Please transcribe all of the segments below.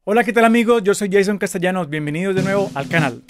Hola, ¿qué tal amigos? Yo soy Jason Castellanos, bienvenidos de nuevo al canal.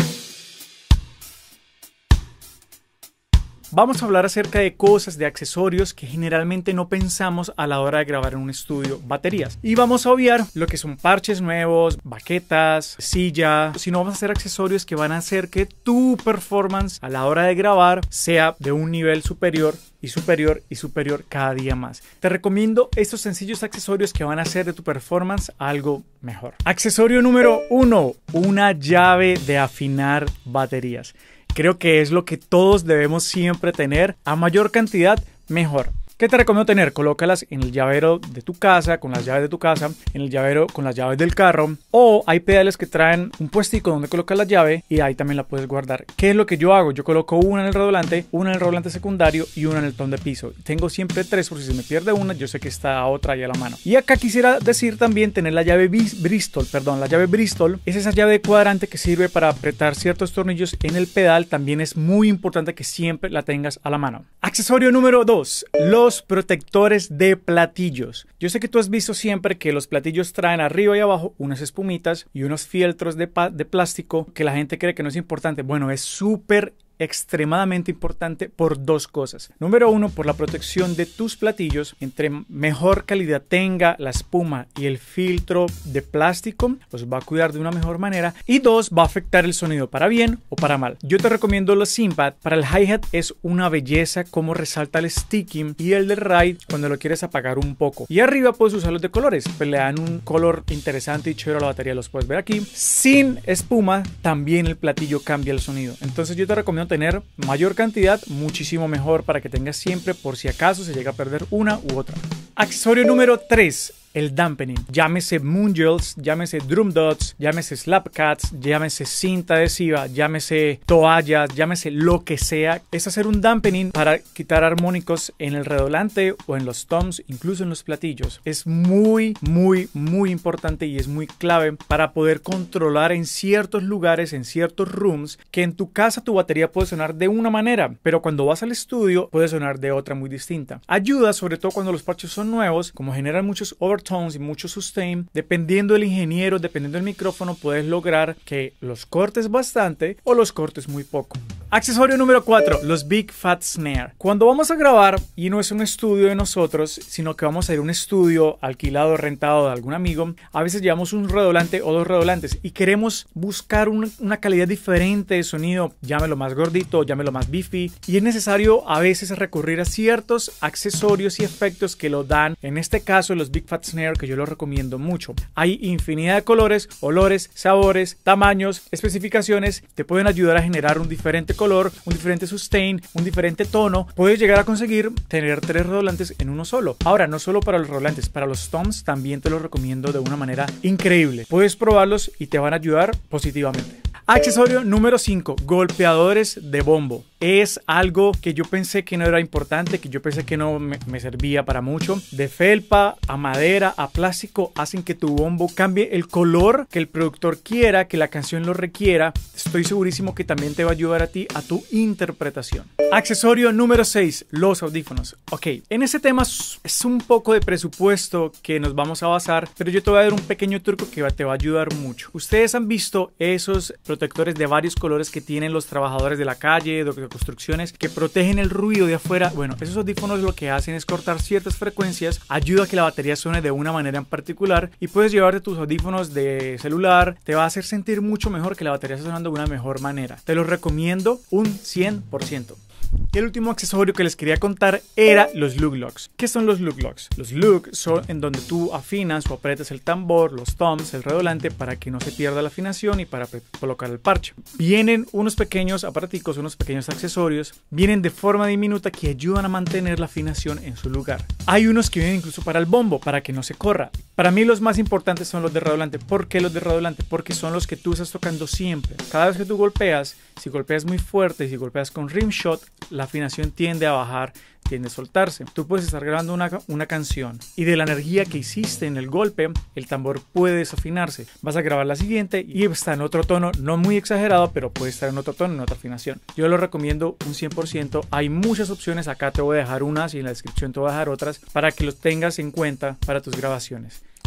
Vamos a hablar acerca de cosas, de accesorios que generalmente no pensamos a la hora de grabar en un estudio, baterías. Y vamos a obviar lo que son parches nuevos, baquetas, silla, sino vamos a hacer accesorios que van a hacer que tu performance a la hora de grabar sea de un nivel superior y superior y superior cada día más. Te recomiendo estos sencillos accesorios que van a hacer de tu performance algo mejor. Accesorio número 1, una llave de afinar baterías. Creo que es lo que todos debemos siempre tener, a mayor cantidad, mejor. ¿Qué te recomiendo tener? Colócalas en el llavero de tu casa, con las llaves de tu casa, en el llavero con las llaves del carro, o hay pedales que traen un puestico donde colocas la llave y ahí también la puedes guardar. ¿Qué es lo que yo hago? Yo coloco una en el redoblante secundario y una en el tom de piso. Tengo siempre tres por si se me pierde una, yo sé que está otra ahí a la mano. Y acá quisiera decir también tener la llave Bristol. La llave Bristol es esa llave de cuadrante que sirve para apretar ciertos tornillos en el pedal. También es muy importante que siempre la tengas a la mano. Accesorio número 2, los protectores de platillos. Yo sé que tú has visto siempre que los platillos traen arriba y abajo unas espumitas y unos fieltros de plástico que la gente cree que no es importante. Bueno, es súper extremadamente importante por dos cosas. Número uno, por la protección de tus platillos. Entre mejor calidad tenga la espuma y el filtro de plástico, los va a cuidar de una mejor manera. Y dos, va a afectar el sonido para bien o para mal. Yo te recomiendo los Sympath. Para el hi-hat es una belleza como resalta el sticking, y el de ride cuando lo quieres apagar un poco. Y arriba puedes usarlos de colores, pues le dan un color interesante y chévere a la batería. Los puedes ver aquí. Sin espuma también el platillo cambia el sonido. Entonces yo te recomiendo tener mayor cantidad, muchísimo mejor, para que tengas siempre por si acaso se llega a perder una u otra. Accesorio número 3, el dampening. Llámese moon gels, llámese drum dots, llámese slap cats, llámese cinta adhesiva, llámese toallas, llámese lo que sea. Es hacer un dampening para quitar armónicos en el redoblante o en los toms, incluso en los platillos. Es muy importante y es muy clave para poder controlar en ciertos lugares, en ciertos rooms, que en tu casa tu batería puede sonar de una manera, pero cuando vas al estudio puede sonar de otra muy distinta. Ayuda sobre todo cuando los parches son nuevos, como generan muchos overtones y mucho sustain. Dependiendo del ingeniero, dependiendo del micrófono, puedes lograr que los cortes bastante o los cortes muy poco. Accesorio número 4, los Big Fat Snare. Cuando vamos a grabar y no es un estudio de nosotros, sino que vamos a ir a un estudio alquilado o rentado de algún amigo, a veces llevamos un redoblante o dos redoblantes y queremos buscar una calidad diferente de sonido, llámelo más gordito, llámelo más beefy, y es necesario a veces recurrir a ciertos accesorios y efectos que lo dan. En este caso los Big Fat Snare, que yo lo recomiendo mucho. Hay infinidad de colores, olores, sabores, tamaños, especificaciones, te pueden ayudar a generar un diferente color, un diferente sustain, un diferente tono. Puedes llegar a conseguir tener tres redoblantes en uno solo. Ahora, no solo para los redoblantes, para los toms también te los recomiendo de una manera increíble. Puedes probarlos y te van a ayudar positivamente. Accesorio número 5, golpeadores de bombo. Es algo que yo pensé que no era importante, que yo pensé que no me servía para mucho. De felpa a madera a plástico hacen que tu bombo cambie el color que el productor quiera, que la canción lo requiera. Estoy segurísimo que también te va a ayudar a ti, a tu interpretación. Accesorio número 6, los audífonos. Ok, en ese tema es un poco de presupuesto que nos vamos a basar, pero yo te voy a dar un pequeño truco que te va a ayudar mucho. Ustedes han visto esos protectores de varios colores que tienen los trabajadores de la calle, de construcciones, que protegen el ruido de afuera. Bueno, esos audífonos lo que hacen es cortar ciertas frecuencias, ayuda a que la batería suene de una manera en particular, y puedes llevarte tus audífonos de celular. Te va a hacer sentir mucho mejor que la batería está sonando de una mejor manera. Te los recomiendo un 100%. Y el último accesorio que les quería contar era los lug locks. ¿Qué son los lug locks? Los lug son en donde tú afinas o aprietas el tambor, los toms, el redoblante, para que no se pierda la afinación y para colocar el parche. Vienen unos pequeños aparaticos, unos pequeños accesorios, vienen de forma diminuta que ayudan a mantener la afinación en su lugar. Hay unos que vienen incluso para el bombo, para que no se corra. Para mí los más importantes son los de redoblante. ¿Por qué los de redoblante? Porque son los que tú estás tocando siempre. Cada vez que tú golpeas, si golpeas muy fuerte y si golpeas con rim shot, la afinación tiende a bajar, tiende a soltarse. Tú puedes estar grabando una canción y de la energía que hiciste en el golpe, el tambor puede desafinarse. Vas a grabar la siguiente y está en otro tono, no muy exagerado, pero puede estar en otro tono, en otra afinación. Yo lo recomiendo un 100%. Hay muchas opciones, acá te voy a dejar unas y en la descripción te voy a dejar otras para que los tengas en cuenta para tus grabaciones.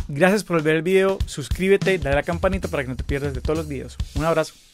Gracias por ver el video, suscríbete, dale a la campanita para que no te pierdas de todos los videos. Un abrazo.